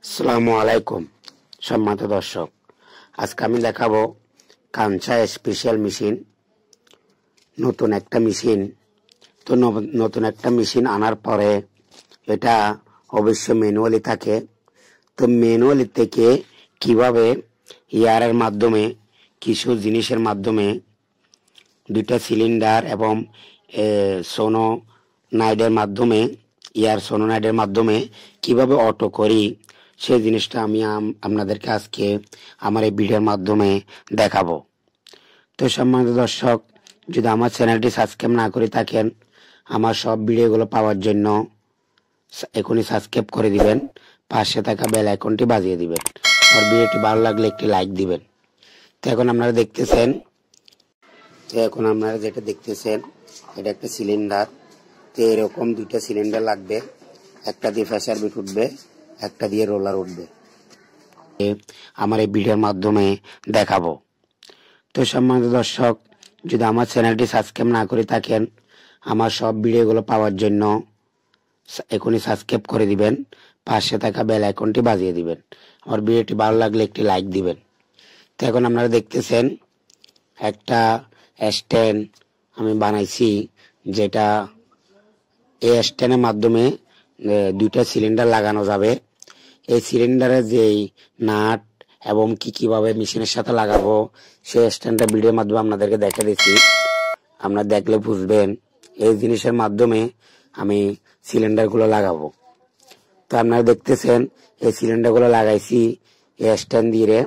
আসসালামু আলাইকুম সম্মানিত দর্শক, আজকে আমি দেখাবো কাঞ্চা স্পেশাল মেশিন। নতুন একটা মেশিন। তো নতুন একটা মেশিন আনার পরে এটা অবশ্য ম্যানুয়ালি থাকে। তো ম্যানুয়ালি থেকে কিভাবে ইয়ারের মাধ্যমে কিছু জিনিসের মাধ্যমে দুইটা সিলিন্ডার এবং সোনোনাইডের মাধ্যমে সোনোনাইডের মাধ্যমে কিভাবে অটো করি সেই জিনিসটা আমি আপনাদেরকে আজকে আমার এই ভিডিওর মাধ্যমে দেখাবো। তো সম্মানিত দর্শক, যদি আমার চ্যানেলটি সাবস্ক্রাইব না করে থাকেন, আমার সব ভিডিওগুলো পাওয়ার জন্য এখনই সাবস্ক্রাইব করে দিবেন, পাশে থাকা বেল আইকনটি বাজিয়ে দিবেন, আর ভিডিওটি ভালো লাগলে একটি লাইক দিবেন। তো এখন আপনারা যেটা দেখতেছেন এটা একটা সিলিন্ডার। তো এরকম দুইটা সিলিন্ডার লাগবে, একটা দিয়ে প্রেসার বিট উঠবে, একটা দিয়ে রোলার উঠবে। আমার এই ভিডিওর মাধ্যমে দেখাবো। তো সম্মানিত দর্শক, যদি আমার চ্যানেলটি সাবস্ক্রাইব না করে থাকেন, আমার সব ভিডিওগুলো পাওয়ার জন্য এখনই সাবস্ক্রাইব করে দিবেন, পাশে থাকা বেল আইকনটি বাজিয়ে দিবেন, আমার ভিডিওটি ভালো লাগলে একটি লাইক দিবেন। তো এখন আপনারা দেখতেছেন একটা স্ট্যান্ড আমি বানাইছি, যেটা এই স্ট্যান্ডের মাধ্যমে দুইটা সিলিন্ডার লাগানো যাবে। এই সিলিন্ডারের যেই নাট এবং কিভাবে মেশিনের সাথে লাগাবো সেই স্ট্যান্ডটা ভিডিওর মাধ্যমে আপনাদেরকে দেখে দিচ্ছি। আপনারা দেখলে বুঝবেন এই জিনিসের মাধ্যমে আমি সিলিন্ডারগুলো লাগাবো। তো আপনারা দেখতেছেন এই সিলিন্ডারগুলো লাগাইছি এই স্ট্যান্ড দিয়ে।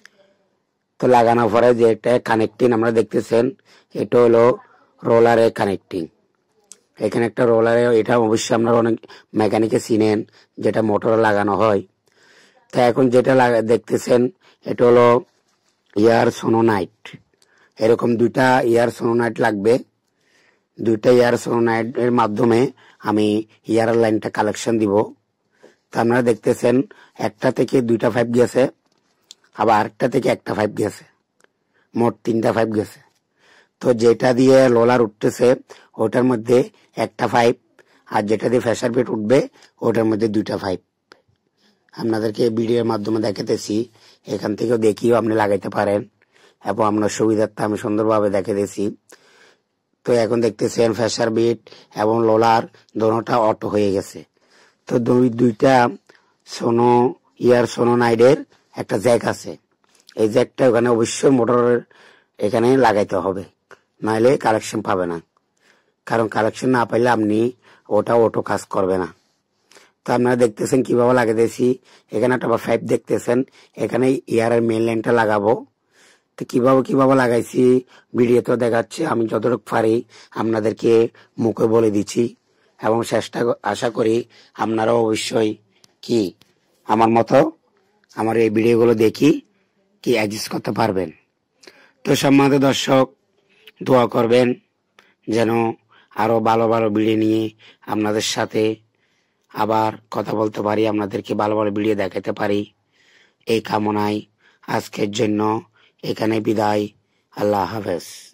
তো লাগানোর পরে যে এটা কানেক্টিং আমরা দেখতেছেন, এটা হলো রোলারের কানেক্টিং। এখানে একটা রোলারে, এটা অবশ্যই আপনারা অনেক মেকানিকে চিনেন, যেটা মোটরে লাগানো হয়। তো এখন যেটা দেখতেছেন এটা হলো ইয়ার সোনোনাইট। এরকম দুইটা ইয়ার সোনোনাইট লাগবে। দুইটা ইয়ার সোনোনাইট এর মাধ্যমে আমি ইয়ার লাইনটা কালেকশন দিব। তো আপনারা দেখতেছেন একটা থেকে দুইটা পাইপ গেছে, আবার আরেকটা থেকে একটা পাইপ গেছে, মোট তিনটা পাইপ গেছে। তো যেটা দিয়ে রোলার উঠতেছে ওটার মধ্যে একটা পাইপ, আর যেটা দিয়ে প্রেসার বিট উঠবে ওটার মধ্যে দুইটা পাইপ। আপনাদেরকে ভিডিওর মাধ্যমে দেখাতেছি, এখান থেকেও দেখিও আপনি লাগাইতে পারেন, এবং আপনার সুবিধার্থে আমি সুন্দরভাবে দেখাতেছি। তো এখন দেখতেছেন প্রেসার বিট এবং রোলার দোনোটা অটো হয়ে গেছে। তো দুইটা সোনোনাইডের একটা জ্যাক আছে, এই জ্যাকটা ওখানে অবশ্যই মোটরের এখানে লাগাইতে হবে, নাহলে কালেকশন পাবে না। কারণ কালেকশন না পাইলে আপনি ওটা অটো কাজ করবে না। তো আপনারা দেখতেছেন কিভাবে লাগাইতেছি। এখানে একটা পাইপ দেখতেছেন, এখানে ইয়ারের মেইন লাইনটা লাগাবো। তো কিভাবে লাগাইছি ভিডিও তো দেখাচ্ছে, আমি যতটুকু পারি আপনাদেরকে মুখে বলে দিচ্ছি, এবং আশা করি আপনারাও অবশ্যই আমার মতো আমার এই ভিডিওগুলো দেখি অ্যাডজাস্ট করতে পারবেন। তো সম্মানিত দর্শক, দোয়া করবেন যেন আরো ভালো ভালো ভিডিও নিয়ে আপনাদের সাথে আবার কথা বলতে পারি, আপনাদেরকে ভালো ভালো ভিডিও দেখাতে পারি। এই কামনায় আজকের জন্য এখানে বিদায়। আল্লাহ হাফেজ।